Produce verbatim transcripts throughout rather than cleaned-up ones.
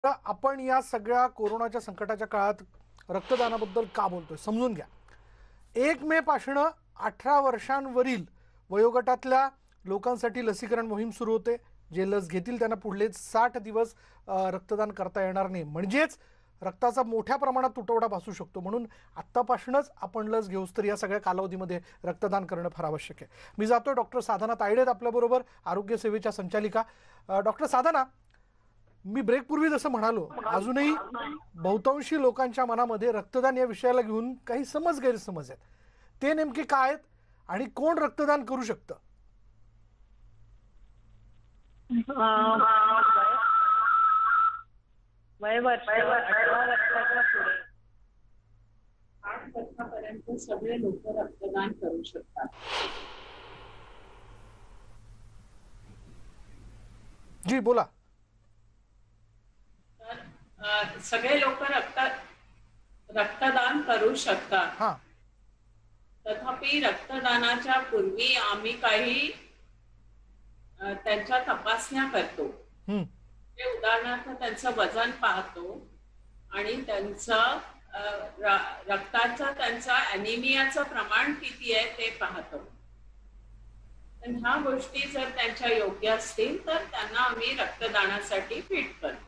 तर आपण या सगळ्या कोरोनाच्या संकटाच्या काळात रक्तदानाबद्दल का बोलतोय समजून घ्या. एक मे पासून अठरा वर्षांवरील वयोगटातल्या लोकांसाठी लसीकरण मोहीम सुरू होते. जे लस घेतील त्यांना पुढले साठ दिवस अ, रक्तदान करता येणार नाही, म्हणजेच रक्ताचा मोठ्या प्रमाणात तुटवडा भासू शकतो. म्हणून आत्तापासूनच आपण लस घेऊस तर या सगळ्या कालावधीमध्ये रक्तदान करणं फार आवश्यक आहे. मी जातो डॉक्टर साधना तायडे आपल्याबरोबर, आरोग्य सेवेच्या संचालिका. डॉक्टर साधना, मी ब्रेक पूर्वी जसं म्हणालो, अजूनही बहुतांशी लोकांच्या मनामध्ये रक्तदान या विषयाला घेऊन काही समज गैरसमज आहेत. ते नेमके काय आहेत आणि कोण रक्तदान करू शकतं? वय वर्ष अठरा वर्षाच्या पुढे आठ वर्षापर्यंत सगळे लोक रक्तदान करू शकतात. जी बोला. तर सगळे लोक रक्त रक्तदान करू शकतात. हां. तथापि रक्तदानाच्या पूर्वी आम्ही काही त्यांच्या तपासण्या करतो. हं. उदाहरणार्थ त्यांचं वजन पाहतो आणि त्यांचं रक्ताचं त्यांचा ॲनिमियाचं प्रमाण किती आहे ते पाहतो. तर ह्या गोष्टी जर त्यांच्या योग्य असतील तर त्यांना आम्ही रक्तदानासाठी फिट करतो.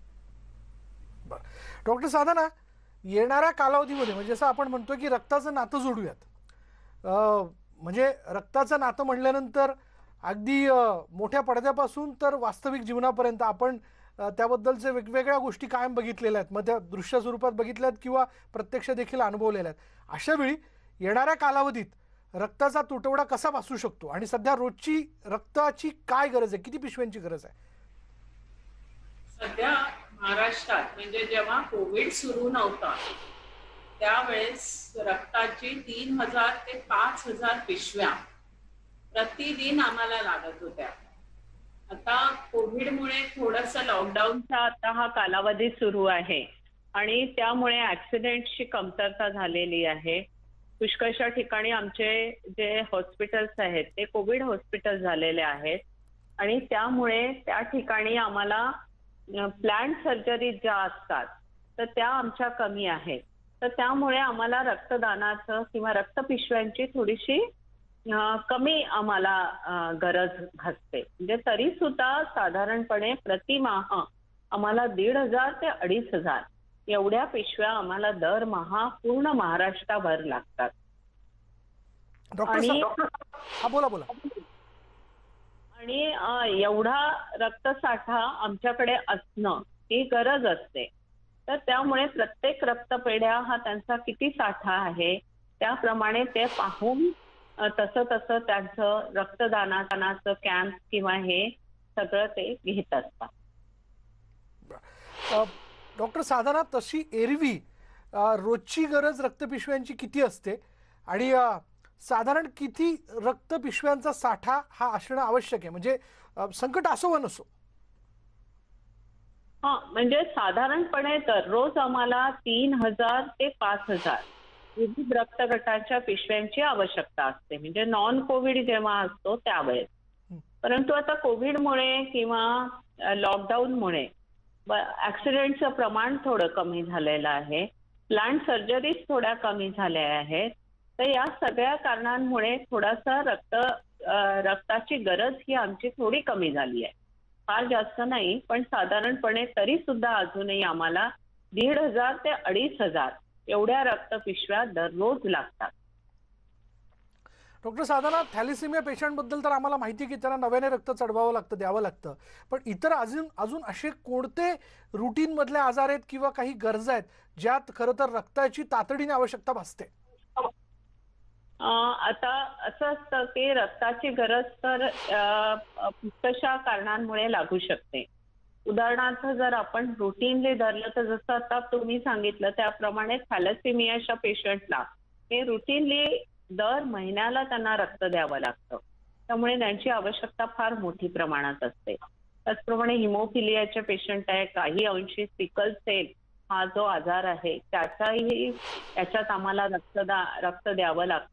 डॉक्टर साधना, येणाऱ्या कालावधीमध्ये म्हणजे जसं आपण म्हणतोय की रक्ताचं नातं जोडूयात, म्हणजे रक्ताचं नातं म्हणल्यानंतर अगदी मोठ्या पडद्यापासून तर वास्तविक जीवनापर्यंत आपण त्याबद्दलचे वेगवेगळ्या गोष्टी कायम बघितलेल्या आहेत, मग त्या दृश्य स्वरूपात बघितल्यात किंवा प्रत्यक्ष देखील अनुभवलेल्या आहेत. अशा वेळी येणाऱ्या कालावधीत रक्ताचा तुटवडा कसा भासू शकतो आणि सध्या रोजची रक्ताची काय गरज आहे, किती पिशव्यांची गरज आहे? सध्या महाराष्ट्रात म्हणजे जेव्हा कोविड सुरू नव्हता त्यावेळेस रक्ताची तीन हजार ते पाच हजार पिशव्या प्रतिदिन आम्हाला लागत होत्या. आता कोविडमुळे थोडंसं लॉकडाऊनचा आता हा कालावधी सुरू आहे आणि त्यामुळे ऍक्सिडेंटची कमतरता झालेली आहे. पुष्कळशा ठिकाणी आमचे जे हॉस्पिटल्स आहेत ते कोविड हॉस्पिटल झालेले आहेत आणि त्यामुळे त्या ठिकाणी आम्हाला प्लॅन सर्जरी ज्या असतात तर त्या आमच्या कमी आहेत. तर त्यामुळे आम्हाला रक्तदानाचं किंवा रक्तपिशव्यांची थोडीशी कमी आम्हाला गरज भासते. म्हणजे तरी सुद्धा साधारणपणे प्रतिमाह आम्हाला दीड हजार ते अडीच हजार एवढ्या पिशव्या आम्हाला दरमहा पूर्ण महाराष्ट्राभर लागतात. आणि बोला बोला. आणि एवढा रक्तसाठा आमच्याकडे असणं ही गरज असते. तर त्यामुळे प्रत्येक रक्तपेढ्या हा त्यांचा किती साठा आहे त्याप्रमाणे ते पाहून तसं तसं त्यांचं रक्तदानाचं कॅम्प किंवा हे सगळं ते घेत असतात. डॉक्टर साधना, तशी एरवी रोजची गरज रक्तपिशव्यांची किती असते आणि साधारण किती रक्तपिशव्यांचा साठा हा असणं आवश्यक आहे, म्हणजे संकट असो वा नसो? हा, म्हणजे साधारणपणे दररोज आम्हाला तीन हजार ते पाच हजार विविध रक्तगटाच्या पिशव्यांची आवश्यकता असते, म्हणजे नॉन कोविड जेव्हा असतो त्यावेळेस. परंतु आता कोविडमुळे किंवा लॉकडाऊनमुळे ऍक्सिडेंटचं प्रमाण थोडं कमी झालेलं आहे, प्लांट सर्जरीज थोड्या कमी झाल्या आहेत. तर या सगळ्या कारणांमुळे थोडासा रक्त रक्ताची गरज ही आमची थोडी कमी झाली आहे. फार जास्त नाही, पण साधारणपणे तरी सुद्धा अजूनही आम्हाला दीड हजार ते अडीच हजार एवढ्या रक्तपिशव्या दररोज लागतात. डॉक्टर साधना, थॅलेसेमिया पेशंटबद्दल तर आम्हाला माहिती आहे की त्यांना नव्याने रक्त चढवावं लागतं, द्यावं लागतं, पण इतर अजून अजून असे कोणते रुटीन मधले आजार आहेत किंवा काही गरजा आहेत ज्यात खरं तर रक्ताची तातडीने आवश्यकता भासते? आता असं असतं की रक्ताची गरज तर पुष्कळशा कारणांमुळे लागू शकते. उदाहरणार्थ जर आपण रुटीनली धरलं तर जसं आता तुम्ही सांगितलं त्याप्रमाणे थॅलेसेमियाच्या पेशंटला हे रुटीनली दर महिन्याला त्यांना रक्त द्यावं लागतं, त्यामुळे त्यांची आवश्यकता फार मोठी प्रमाणात असते. त्याचप्रमाणे हिमोफिलियाचे पेशंट आहे, काही अंशी सिकल सेल हा जो आजार आहे त्याचाही त्याच्यात आम्हाला रक्तदा रक्त द्यावं लागतं.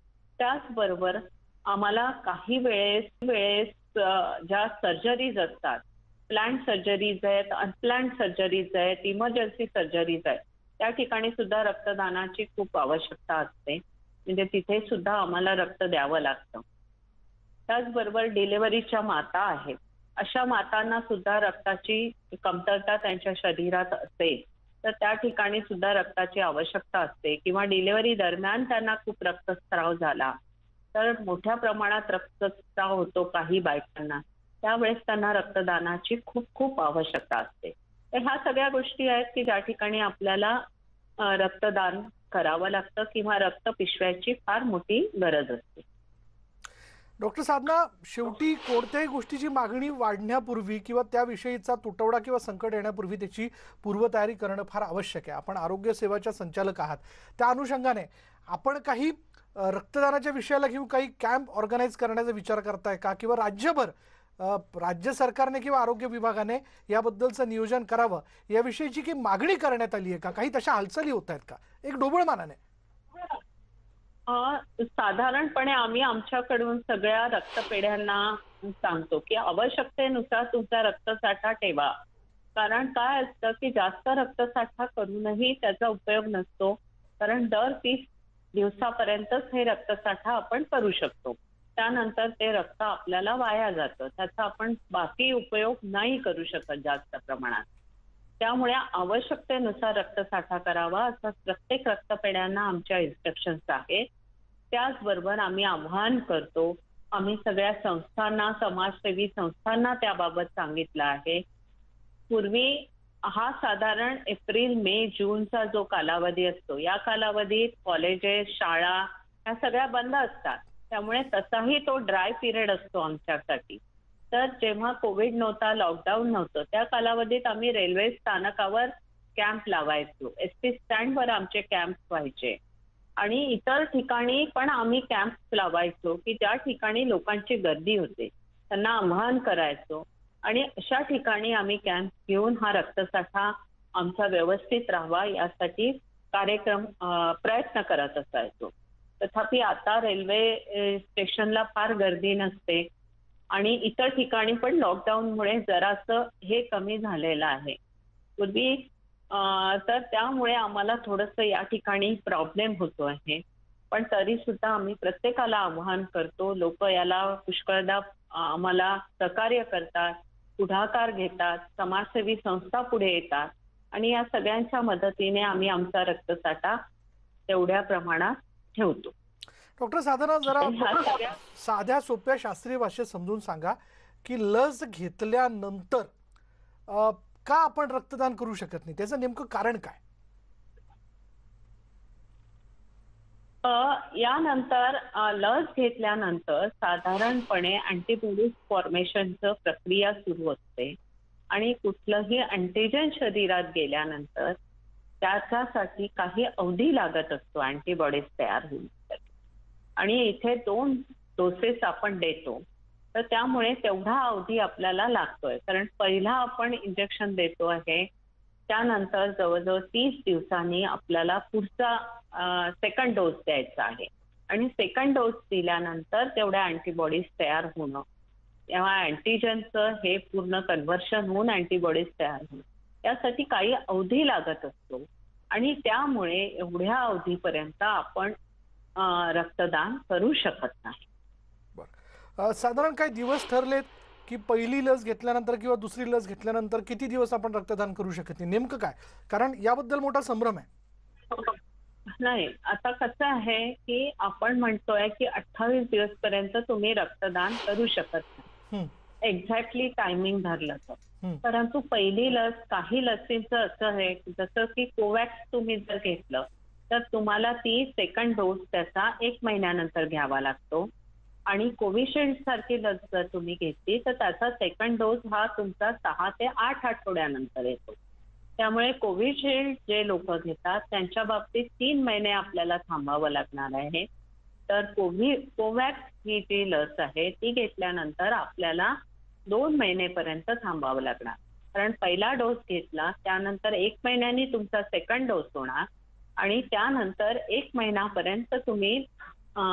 त्याचबरोबर आम्हाला काही वेळेस वेळेस ज्या सर्जरीज असतात प्लॅन्ड सर्जरीज आहेत, अनप्लॅन्ड सर्जरीज आहेत, इमर्जन्सी सर्जरीज आहेत, त्या ठिकाणी सुद्धा रक्तदानाची खूप आवश्यकता असते. म्हणजे तिथे सुद्धा आम्हाला रक्त द्यावं लागतं. त्याचबरोबर डिलिव्हरीच्या माता आहेत, अशा मातांना सुद्धा रक्ताची कमतरता त्यांच्या शरीरात असेल तर त्या ठिकाणी सुद्धा रक्ताची आवश्यकता असते. किंवा डिलिव्हरी दरम्यान त्यांना खूप रक्तस्राव झाला तर मोठ्या प्रमाणात रक्तस्राव होतो काही बायकांना, त्यावेळेस त्यांना रक्तदानाची खूप खूप आवश्यकता असते. तर ह्या सगळ्या गोष्टी आहेत की ज्या ठिकाणी आपल्याला रक्तदान करावं लागतं किंवा रक्त पिशव्याची फार मोठी गरज असते. डॉक्टर साधना, शेवटी कोणत्याही गोष्टीची मागणी वाढण्यापूर्वी किंवा त्याविषयीचा तुटवडा किंवा संकट येण्यापूर्वी त्याची पूर्वतयारी करणं फार आवश्यक आहे. आपण आरोग्य सेवाच्या संचालक आहात, त्या अनुषंगाने आपण काही रक्तदानाच्या विषयाला घेऊन काही कॅम्प ऑर्गनाईज करण्याचा विचार करताय का, किंवा राज्यभर राज्य सरकारने किंवा आरोग्य विभागाने याबद्दलचं नियोजन करावं याविषयीची की मागणी करण्यात आली आहे का? काही तशा हालचाली होत आहेत का एक ढोबळमानाने? साधारणपणे आम्ही आमच्याकडून सगळ्या रक्तपेढ्यांना सांगतो की आवश्यकतेनुसार तुमचा रक्तसाठा ठेवा. कारण काय असतं की जास्त रक्तसाठा करूनही त्याचा उपयोग नसतो, कारण दर तीस दिवसापर्यंतच हे रक्तसाठा आपण करू शकतो. त्यानंतर ते रक्त आपल्याला वाया जातं, त्याचा आपण बाकी उपयोग नाही करू शकत जास्त प्रमाणात. त्यामुळे आवश्यकतेनुसार रक्तसाठा करावा असं प्रत्येक रक्तपेढ्यांना आमच्या इन्स्ट्रक्शन्स आहेत. त्याचबरोबर आम्ही आवाहन करतो, आम्ही सगळ्या संस्थांना, समाजसेवी संस्थांना त्याबाबत सांगितलं आहे. पूर्वी हा साधारण एप्रिल मे जूनचा जो कालावधी असतो, या कालावधीत कॉलेजेस, शाळा ह्या सगळ्या बंद असतात, त्यामुळे तसाही तो ड्राय पिरियड असतो आमच्यासाठी. तर जेव्हा कोविड नव्हता, लॉकडाऊन नव्हतं, त्या कालावधीत आम्ही रेल्वे स्थानकावर कॅम्प लावायचो, एस टी स्टँडवर आमचे कॅम्प व्हायचे आणि इतर ठिकाणी पण आम्ही कॅम्प लावायचो की ज्या ठिकाणी लोकांची गर्दी होते, त्यांना आवाहन करायचो आणि अशा ठिकाणी आम्ही कॅम्प घेऊन हा रक्तसाठा आमचा व्यवस्थित राहावा यासाठी कार्यक्रम प्रयत्न करत असायचो. तथापि आता रेल्वे स्टेशनला फार गर्दी नसते आणि इतर ठिकाणी पण लॉकडाऊनमुळे जरासं हे कमी झालेलं आहे. पूर्वी तर त्यामुळे आम्हाला थोडंसं या ठिकाणी प्रॉब्लेम होतो आहे, पण तरी सुद्धा आम्ही प्रत्येकाला आवाहन करतो. लोक याला पुष्कळदा आम्हाला सहकार्य करतात, पुढाकार घेतात, समाजसेवी संस्था पुढे येतात आणि या सगळ्यांच्या मदतीने आम्ही आमचा रक्तसाठा तेवढ्या प्रमाणात ठेवतो. डॉक्टर साधना, जरा साध्या सोप्या शास्त्रीय भाषेत समजून सांगा की लस घेतल्यानंतर का आपण रक्तदान करू शकत नाही, त्याचं नेमकं कारण काय? यानंतर लस घेतल्यानंतर साधारणपणे अँटीबॉडीज फॉर्मेशनचं प्रक्रिया सुरू असते आणि कुठलंही अँटीजन शरीरात गेल्यानंतर त्याच्यासाठी काही अवधी लागत असतो अँटीबॉडीज तयार होण्यासाठी. आणि इथे दोन डोसेस आपण देतो, तर त्यामुळे तेवढा अवधी आपल्याला लागतोय. कारण पहिला आपण इंजेक्शन देतो आहे, त्यानंतर जवळजवळ तीस दिवसांनी आपल्याला पुढचा सेकंड डोस द्यायचा आहे आणि सेकंड डोस दिल्यानंतर तेवढ्या अँटीबॉडीज तयार होणं, तेव्हा अँटीजनचं हे पूर्ण कन्व्हर्शन होऊन अँटीबॉडीज तयार होणं यासाठी काही अवधी लागत असतो आणि त्यामुळे एवढ्या अवधीपर्यंत आपण रक्तदान करू शकत नाही. बरं, साधारण काही दिवस ठरलेत की पहिली लस घेतल्यानंतर किंवा दुसरी लस घेतल्यानंतर किती दिवस आपण रक्तदान करू शकत नाही, नेमकं काय? कारण याबद्दल मोठा संभ्रम आहे. नाही, आता कसं आहे की आपण म्हणतोय की अठ्ठावीस दिवस पर्यंत तुम्ही रक्तदान करू शकत नाही, एक्झॅक्टली टायमिंग धरलं तर. परंतु पहिली लस, काही लसींचं असं आहे जसं की कोवॅक्स तुम्ही जर घेतलं तर तुम्हाला ती सेकंड डोस त्याचा एक महिन्यानंतर घ्यावा लागतो आणि कोविशिल्ड सारखी लस जर तुम्ही घेतली तर त्याचा सेकंड डोस हा तुमचा सहा ते आठ आठवड्यानंतर येतो. त्यामुळे कोविशिल्ड जे लोक घेतात त्यांच्या बाबतीत तीन महिने आपल्याला थांबावं लागणार आहे. तर कोव्हि कोवॅक्स ही जी लस आहे ती घेतल्यानंतर आपल्याला दोन महिनेपर्यंत थांबावं लागणार, कारण पहिला डोस घेतला त्यानंतर एक महिन्यानी तुमचा सेकंड डोस होणार आणि त्यानंतर एक महिन्यापर्यंत तुम्ही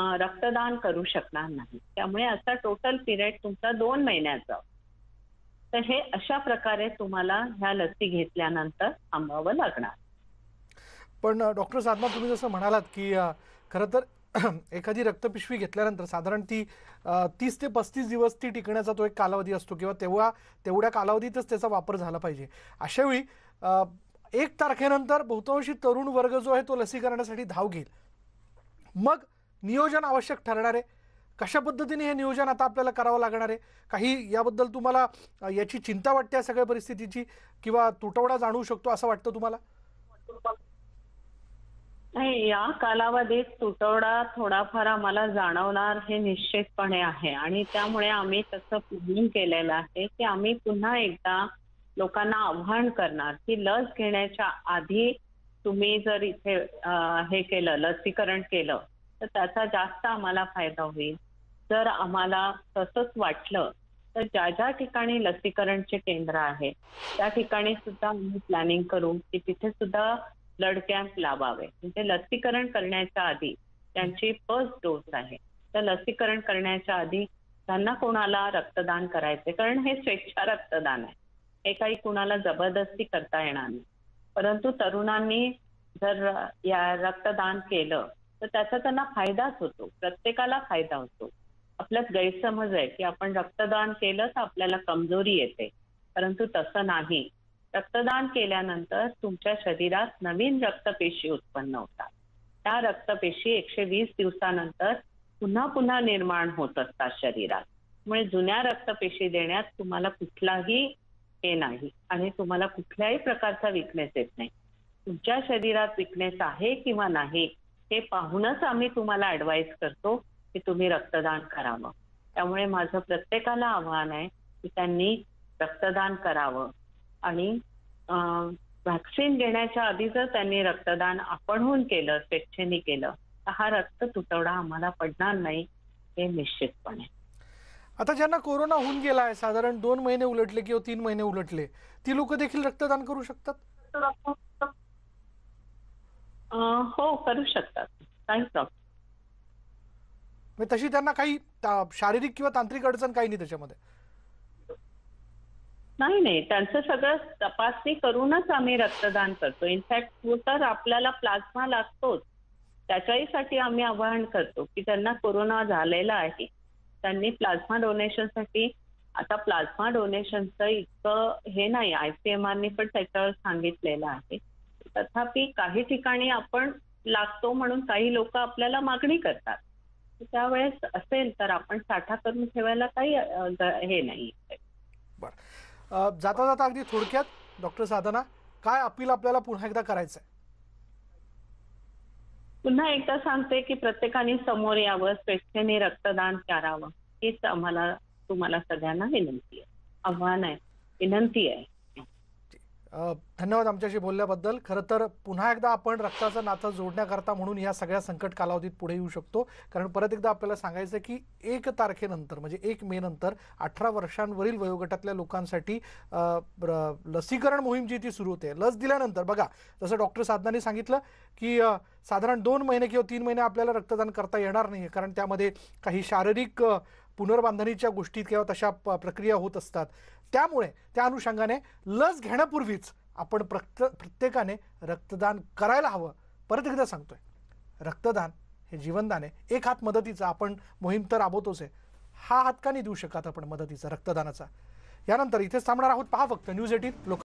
रक्तदान करू शकणार नाही. त्यामुळे असा टोटल पिरियड तुमचा दोन महिन्याचा. तर हे अशा प्रकारे तुम्हाला ह्या लसी घेतल्यानंतर थांबावं लागणार. पण अ, डॉक्टर साधना, तुम्ही जसं म्हणालात की अ, खरं तर एखादी रक्तपिशवी घेतल्यानंतर साधारण ती अ, तीस ते पस्तीस दिवस ती टिकण्याचा तो एक कालावधी असतो किंवा तेव्हा तेवढ्या कालावधीतच त्याचा वापर झाला पाहिजे. अशावेळी अ, एक तारखेनंतर बहुतांशी तरुण वर्ग जो आहे तो लसीकरणासाठी धाव घेईल. मग नियोजन आवश्यक ठरणार आहे. कशा पद्धतीने हे नियोजन आता आपल्याला करावं लागणार आहे? काही याबद्दल तुम्हाला अ, याची चिंता वाटते या सगळ्या परिस्थितीची, किंवा तुटवडा जाणवू शकतो असं वाटतं तुम्हाला? नाही, या कालावधीत तुटवडा थोडाफार आम्हाला जाणवणार हे निश्चितपणे आहे आणि त्यामुळे आम्ही तसं प्लॅनिंग केलेलं आहे की आम्ही पुन्हा एकदा लोकांना आव्हान करणार की लस घेण्याच्या आधी तुम्ही जर इथे अ, हे केलं, लसीकरण केलं, तर त्याचा जास्त आम्हाला फायदा होईल. जर आम्हाला तसंच वाटलं तर ज्या ज्या ठिकाणी लसीकरणचे केंद्र आहे त्या ठिकाणी सुद्धा आम्ही प्लॅनिंग करू की तिथे सुद्धा ब्लड कॅम्प लावावे. म्हणजे लसीकरण करण्याच्या आधी त्यांची फर्स्ट डोस आहे, तर लसीकरण करण्याच्या आधी त्यांना कोणाला रक्तदान करायचे, कारण हे स्वेच्छा रक्तदान आहे, हे काही कुणाला जबरदस्ती करता येणार नाही. परंतु तरुणांनी जर या रक्तदान केलं तर त्याचा त्यांना फायदाच होतो, प्रत्येकाला फायदा होतो. आपल्यात गैरसमज आहे की आपण रक्तदान केलं तर आपल्याला कमजोरी येते, परंतु तसं नाही. रक्तदान केल्यानंतर तुमच्या शरीरात नवीन रक्तपेशी उत्पन्न होतात. त्या रक्तपेशी एकशे वीस दिवसानंतर पुन्हा पुन्हा निर्माण होत असतात शरीरात. त्यामुळे जुन्या रक्तपेशी देण्यात तुम्हाला कुठलाही हे नाही आणि तुम्हाला कुठल्याही प्रकारचा विकनेस येत नाही. तुमच्या शरीरात विकनेस आहे किंवा नाही हे पाहूनच आम्ही तुम्हाला ऍडवाइस करतो की तुम्ही रक्तदान करावं. त्यामुळे माझं प्रत्येकाला आव्हान आहे की त्यांनी रक्तदान करावं आणि व्हॅक्सिन घेण्याच्या आधी जर त्यांनी रक्तदान आपणहून केलं, स्वेच्छेने केलं, तर हा रक्त तुटवडा आम्हाला पडणार नाही हे निश्चितपणे. आता ज्यांना कोरोना होऊन गेला आहे, साधारण दोन महिने उलटले किंवा तीन महिने उलटले, ती लोक देखील रक्तदान करू शकतात? अं, हो, करू शकतात, काही प्रॉब्लेम म्हणजे तशी त्यांना काही ता- शारीरिक किंवा तांत्रिक अडचण काही नाही त्याच्यामध्ये? नाही. नाही, त्यांचं सगळं तपासणी करूनच आम्ही रक्तदान करतो. इनफॅक्ट तर आपल्याला प्लाझ्मा लागतोच, त्याच्याहीसाठी आम्ही आवाहन करतो की त्यांना कोरोना झालेला आहे, त्यांनी प्लाझ्मा डोनेशनसाठी, आता प्लाझ्मा डोनेशनचं इतकं हे नाही, आयसीएमआरनी पण त्याच्यावर सांगितलेलं आहे. तथापि काही ठिकाणी आपण लागतो म्हणून काही लोक आपल्याला मागणी करतात, त्यावेळेस असेल तर आपण साठा करून ठेवायला काही अ, ग- हे नाही. बरं. अ, जाता जाता अगदी थोडक्यात डॉक्टर साधना, काय अपील आपल्याला पुन्हा एकदा करायचं आहे? पुन्हा एकदा सांगते की प्रत्येकाने समोर यावं, स्वेच्छेने रक्तदान करावं, हीच आम्हाला तुम्हाला सगळ्यांना विनंती आहे, आव्हान आहे, विनंती आहे. अ, धन्यवाद आमच्याशी बोलल्याबद्दल. खरं तर पुन्हा एकदा आपण रक्ताचं नातं जोडण्याकरता म्हणून या सगळ्या संकट कालावधीत पुढे येऊ शकतो. कारण परत एकदा आपल्याला सांगायचं की एक तारखेनंतर म्हणजे एक मे नंतर अठरा वर्षांवरील वयोगटातल्या लोकांसाठी अ, र- लसीकरण मोहीम जी ती सुरू होते. लस दिल्यानंतर बघा, जसं डॉक्टर साधनाने सांगितलं की अ, साधारण दोन महिने किंवा तीन महिने आपल्याला रक्तदान करता येणार नाही, कारण त्यामध्ये काही शारीरिक अ, पुनर्बांधणीच्या गोष्टी किंवा तशा प- प्रक्रिया होत असतात. त्यामुळे त्या अनुषंगाने लस घेण्यापूर्वीच आपण प्रत्य प्रत्येकाने रक्तदान करायला हवं. परत एकदा सांगतोय, रक्तदान हे जीवनदान आहे. एक हात मदतीचा, आपण मोहीम तर राबवतोच आहे, हा हात का नाही देऊ शकत आपण मदतीचा, रक्तदानाचा? यानंतर इथेच थांबणार आहोत. पहा फक्त न्यूज एटीन लोक